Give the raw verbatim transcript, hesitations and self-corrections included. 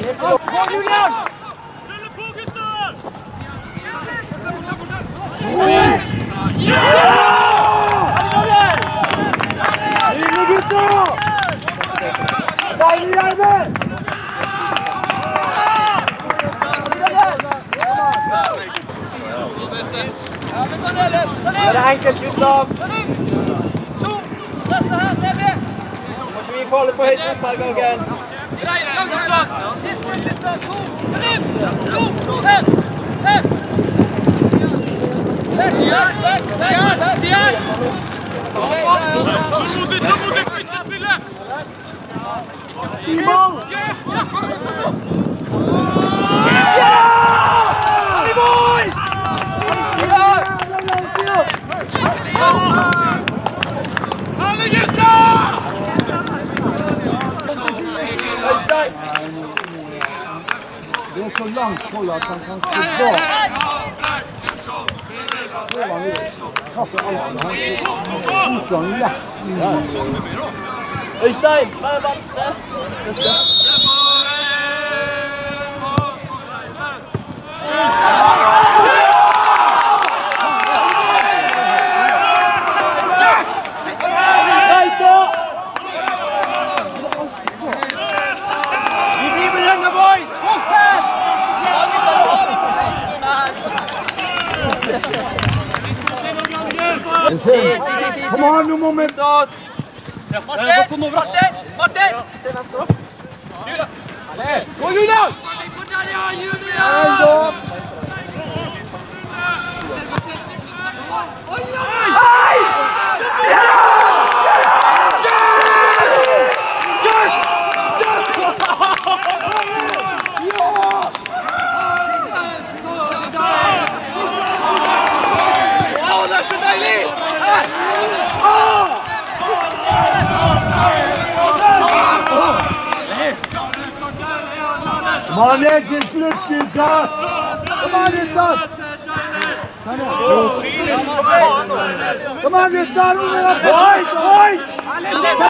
Julian! Inne gutta! Deilig, Arve! Det er enkelt, Gustav. Må ikke vi falle på høyt opp her gangen. Det är så långt håll att han kan stå bak. Det var han ju. Kaffe alla. Han utgång lätt. Øystein, hva er vanskelig? Kom an, nå må vi ta oss! Martin! Martin! Martin! Se venstre opp. Julian! Gå, Julian! Julian! Hei! Come on, Edges, lift it, Josh! Come on, it's done! Come on, it's done! Boys, boys!